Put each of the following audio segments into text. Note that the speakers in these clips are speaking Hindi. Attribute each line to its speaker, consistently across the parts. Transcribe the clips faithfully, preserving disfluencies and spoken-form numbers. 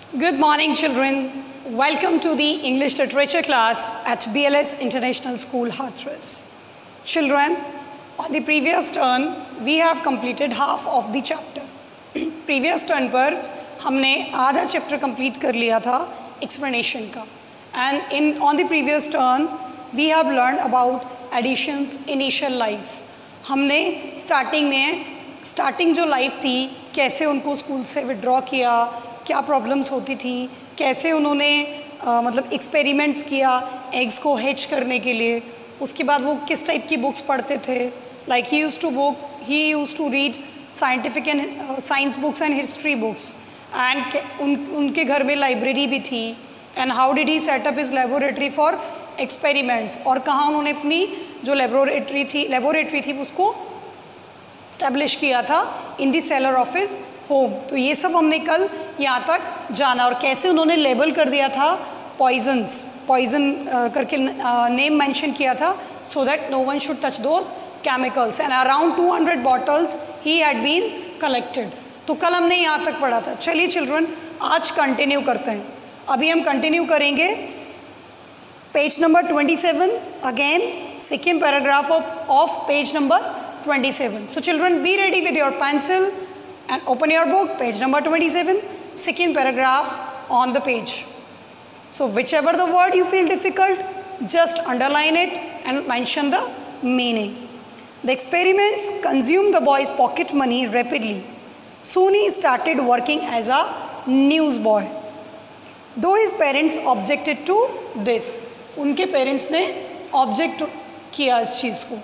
Speaker 1: Good morning, children. Welcome to the English literature class at B L S International School, Hathras. Children, on the previous turn, we have completed half of the chapter. Previous turn पर हमने आधा chapter complete कर लिया था explanation का. And in on the previous turn, we have learned about additions initial life. हमने starting में starting जो life थी, कैसे उनको स्कूल से withdraw किया, क्या प्रॉब्लम्स होती थी, कैसे उन्होंने आ, मतलब एक्सपेरिमेंट्स किया एग्स को हैच करने के लिए. उसके बाद वो किस टाइप की बुक्स पढ़ते थे. Like he used to book he used to read scientific and science books and history books and उन उनके घर में लाइब्रेरी भी थी. And how did he set up his laboratory for experiments, और कहाँ उन्होंने अपनी जो लेबोरेटरी थी लेबोरेटरी थी उसको इस्टेब्लिश किया था in the cellar of his home. तो ये सब हमने कल यहाँ तक जाना, और कैसे उन्होंने लेबल कर दिया था पॉइजन्स पॉइजन करके नेम मेंशन किया था so that no one should touch those chemicals. And around two hundred bottles he had been collected. तो कल हमने यहाँ तक पढ़ा था. चलिए चिल्ड्रन, आज कंटिन्यू करते हैं. अभी हम कंटिन्यू करेंगे page number twenty seven, again second paragraph of of page number twenty seven. So children, be ready with your pencil and open your book, page number twenty-seven, second paragraph on the page. So whichever the word you feel difficult, just underline it and mention the meaning. The experiments consumed the boy's pocket money rapidly. Soon he started working as a newsboy. Though his parents objected to this, उनके parents ने object किया इस चीज़ को.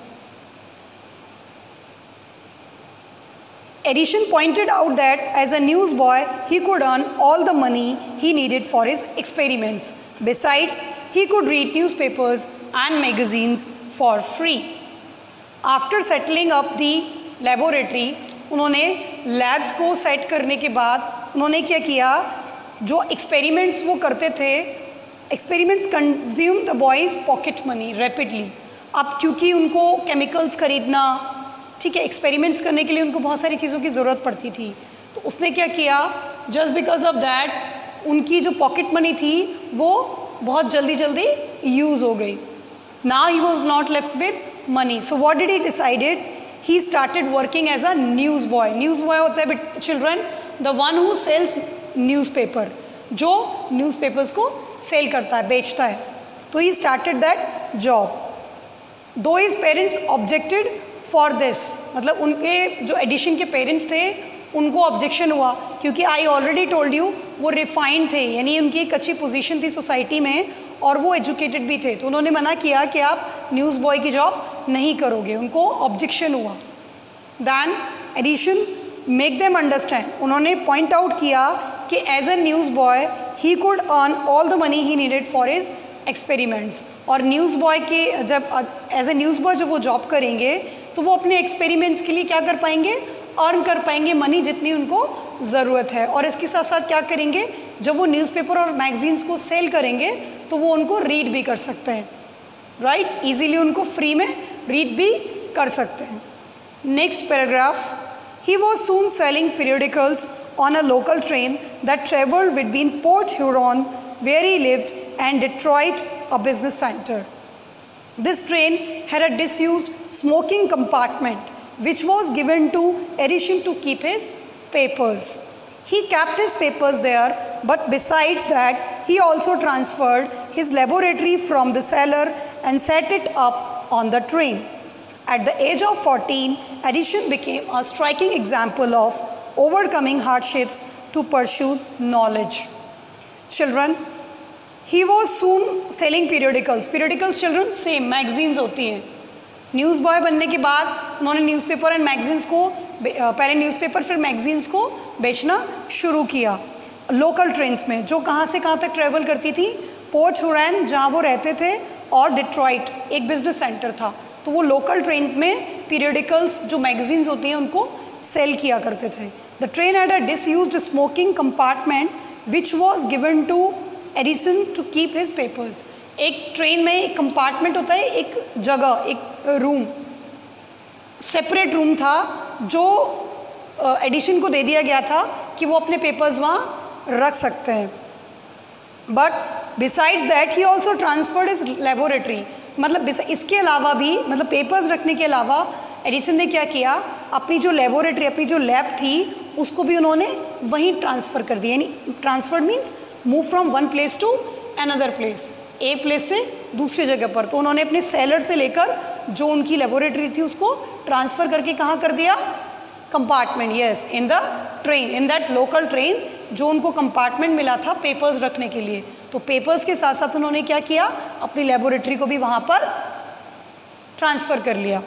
Speaker 1: Edison pointed out that as a newsboy, he could earn all the money he needed for his experiments. Besides, he could read newspapers and magazines for free. After settling up the laboratory, उन्होंने labs को set करने के बाद उन्होंने क्या किया, जो experiments वो करते थे, experiments consumed the boys' pocket money rapidly. अब क्योंकि उनको chemicals खरीदना, ठीक है, एक्सपेरिमेंट्स करने के लिए उनको बहुत सारी चीज़ों की ज़रूरत पड़ती थी, तो उसने क्या किया, जस्ट बिकॉज ऑफ दैट उनकी जो पॉकेट मनी थी वो बहुत जल्दी जल्दी यूज़ हो गई. Now he was not left with money. So what did he decided, he started working as a news boy. News boy होता है children the one who sells newspaper, जो न्यूज़पेपर्स को सेल करता है, बेचता है. तो he started that job. Though his parents objected for this, मतलब उनके जो एडिशन के पेरेंट्स थे उनको ऑब्जेक्शन हुआ, क्योंकि आई ऑलरेडी टोल्ड यू वो रिफाइंड थे, यानी उनकी एक अच्छी पोजीशन थी सोसाइटी में और वो एजुकेटेड भी थे. तो उन्होंने मना किया कि आप न्यूज़ बॉय की जॉब नहीं करोगे, उनको ऑब्जेक्शन हुआ. Then Edison make them understand, उन्होंने पॉइंट आउट किया कि as a news boy he could earn all the money he needed for his experiments. और न्यूज़ बॉय के जब एज ए न्यूज़ बॉय जब वो जॉब करेंगे तो वो अपने एक्सपेरिमेंट्स के लिए क्या कर पाएंगे, अर्न कर पाएंगे मनी जितनी उनको ज़रूरत है. और इसके साथ साथ क्या करेंगे, जब वो न्यूज़पेपर और मैगजीन्स को सेल करेंगे तो वो उनको रीड भी कर सकते हैं, राइट right? इजीली उनको फ्री में रीड भी कर सकते हैं. Next paragraph, he was soon selling periodicals on a local train that travelled between Port Huron where he lived and Detroit, a business centre. This train had a disused smoking compartment which was given to Edison to keep his papers. He kept his papers there, but besides that, he also transferred his laboratory from the cellar and set it up on the train. At the age of fourteen, Edison became a striking example of overcoming hardships to pursue knowledge. Children, he was soon selling periodicals. Periodicals children same magazines होती हैं. न्यूज़ बॉय बनने के बाद उन्होंने न्यूज़पेपर एंड मैगजीन्स को, पहले न्यूज़पेपर फिर मैगजीन्स को बेचना शुरू किया लोकल ट्रेन्स में, जो कहाँ से कहाँ तक ट्रेवल करती थी, पोर्ट हुरॉन जहाँ वो रहते थे और डिट्रॉइट एक बिजनेस सेंटर था. तो वो लोकल ट्रेन्स में पीरियडिकल्स जो मैगजीन्स होती हैं उनको सेल किया करते थे. The train had a disused smoking compartment which was given to Edison to keep his papers. एक ट्रेन में एक कंपार्टमेंट होता है, एक जगह, एक रूम, सेपरेट रूम था जो एडिसन को दे दिया गया था कि वो अपने पेपर्स वहाँ रख सकते हैं. But besides that he also transferred his laboratory. मतलब इसके अलावा भी, मतलब पेपर्स रखने के अलावा एडिसन ने क्या किया, अपनी जो लेबोरेटरी, अपनी जो लैब थी उसको भी उन्होंने वहीं ट्रांसफ़र कर दिया. यानी transfer means move from one place to another place, एक प्लेस से दूसरी जगह पर. तो उन्होंने अपने सेलर से लेकर जो उनकी लेबोरेटरी थी उसको ट्रांसफ़र करके कहाँ कर दिया, compartment. Yes, in the train, in that local train जो उनको कंपार्टमेंट मिला था पेपर्स रखने के लिए. तो पेपर्स के साथ साथ उन्होंने क्या किया, अपनी लेबोरेटरी को भी वहाँ पर ट्रांसफ़र कर लिया.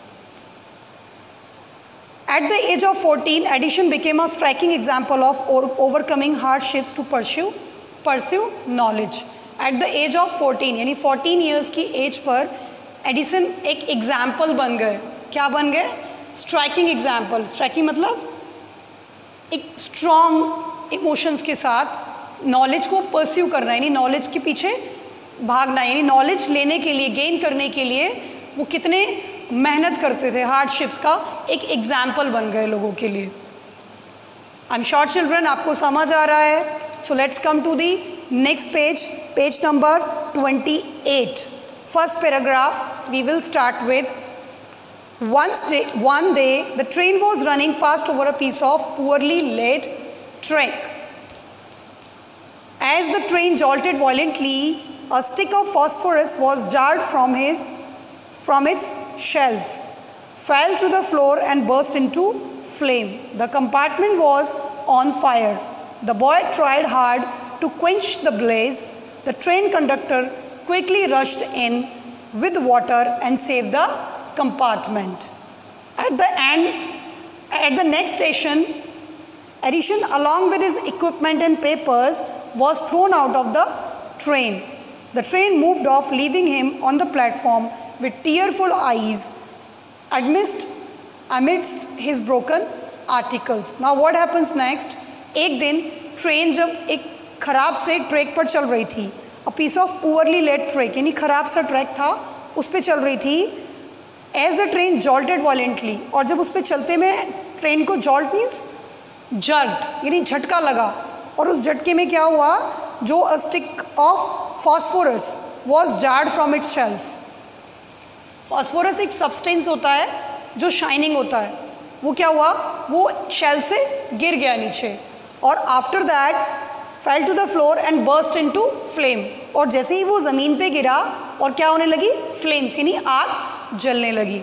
Speaker 1: At the age of fourteen, Edison became a striking example of overcoming hardships to pursue pursue knowledge. At the age of fourteen, यानी fourteen years की एज पर एडिसन एक एग्जाम्पल बन गए. क्या बन गए? Striking example. स्ट्राइकिंग मतलब एक स्ट्रॉन्ग इमोशंस के साथ नॉलेज को परस्यू करना, यानी नॉलेज के पीछे भागना, यानी नॉलेज लेने के लिए, गेन करने के लिए वो कितने मेहनत करते थे, हार्डशिप्स का एक एग्जाम्पल बन गए लोगों के लिए. आई एम श्योर चिल्ड्रन आपको समझ आ रहा है. So let's come to the next page, page number twenty eight. First paragraph we will start with Once day, one day, the train was running fast over a piece of poorly laid track. As the train jolted violently, a stick of phosphorus was jarred from his, from its shelf, fell to the floor and burst into flame. The compartment was on fire. The boy tried hard to quench the blaze. The train conductor quickly rushed in with water and saved the compartment. At the end, at the next station, Edison, along with his equipment and papers, was thrown out of the train. The train moved off, leaving him on the platform with tearful eyes amidst, amidst his broken articles. Now what happens next? एक दिन ट्रेन जब एक ख़राब से ट्रैक पर चल रही थी, a piece of poorly laid track, यानी ख़राब सा ट्रैक था, उस पर चल रही थी. As the train jolted violently, और जब उस पर चलते में ट्रेन को जॉल्ट मीन्स जर्ड, यानी झटका लगा, और उस झटके में क्या हुआ, जो a stick of phosphorus was jarred from its shelf. Phosphorus एक सब्सटेंस होता है जो शाइनिंग होता है, वो क्या हुआ, वो शेल से गिर गया नीचे, और after that fell to the floor and burst into flame. और जैसे ही वो ज़मीन पे गिरा और क्या होने लगी, फ्लेम्स, यानी आग जलने लगी.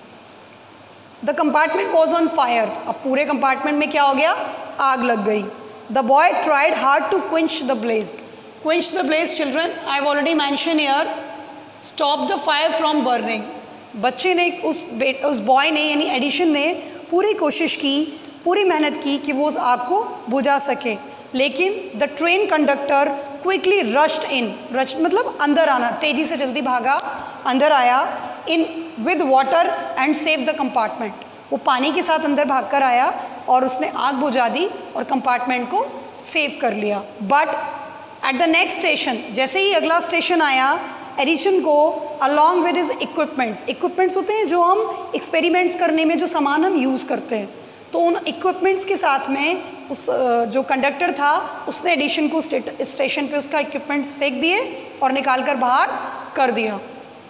Speaker 1: The compartment was on fire. अब पूरे कंपार्टमेंट में क्या हो गया, आग लग गई. The boy tried hard to quench the blaze. Quench the blaze children, I have already mention here, stop the fire from burning. बच्चे ने, उस उस बॉय ने यानी एडिशन ने पूरी कोशिश की, पूरी मेहनत की कि वो उस आग को बुझा सके. लेकिन the train conductor quickly rushed in. Rush मतलब अंदर आना, तेज़ी से जल्दी भागा, अंदर आया. In with water and save the compartment. वो पानी के साथ अंदर भागकर आया और उसने आग बुझा दी और कंपार्टमेंट को सेव कर लिया. But at the next station, जैसे ही अगला स्टेशन आया, एडिसन को along with his equipments, equipments होते हैं जो हम एक्सपेरिमेंट्स करने में जो सामान हम यूज़ करते हैं, तो उन इक्विपमेंट्स के साथ में उस जो कंडक्टर था उसने एडिसन को स्टेशन पे उसका इक्विपमेंट्स फेंक दिए और निकाल कर बाहर कर दिया.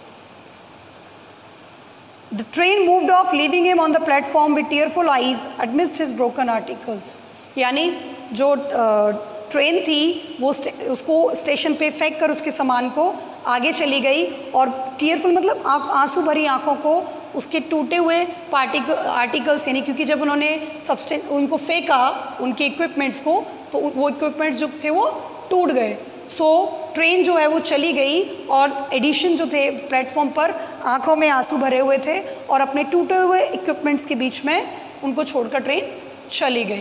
Speaker 1: The train moved off, leaving him on the platform with tearful eyes amidst his broken articles. यानी जो ट्रेन थी वो उसको स्टेशन पे फेंक कर उसके सामान को आगे चली गई, और टीयरफुल मतलब आंसू भरी आंखों को उसके टूटे हुए पार्टिकल आर्टिकल्स, यानी क्योंकि जब उन्होंने सब्सटेंस उनको फेंका उनके इक्विपमेंट्स को, तो वो इक्विपमेंट्स जो थे वो टूट गए. सो so, ट्रेन जो है वो चली गई और एडिशन जो थे प्लेटफॉर्म पर आंखों में आंसू भरे हुए थे और अपने टूटे हुए इक्विपमेंट्स के बीच में उनको छोड़कर ट्रेन चली गई.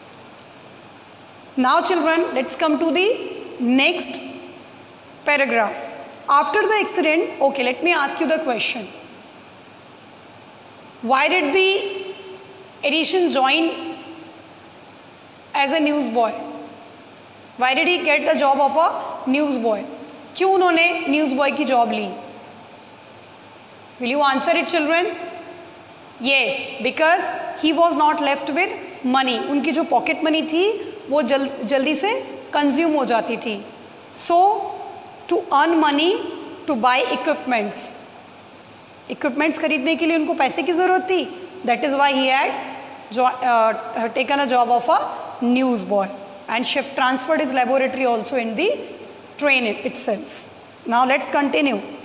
Speaker 1: Now children, let's come to the next paragraph. After the accident, okay, let me ask you the question, why did the Edison join as a news boy? Why did he get the job of a news boy? क्यों उन्होंने न्यूज़ बॉय की जॉब ली? Will you answer it, children? Yes, because he was not left with money. उनकी जो पॉकेट मनी थी वो जल जल्दी से कंज्यूम हो जाती थी. So to earn money to buy equipments, equipments खरीदने के लिए उनको पैसे की ज़रूरत थी. That is why he had taken a job of a news boy and shift transferred his laboratory also in the train itself. Now let's continue.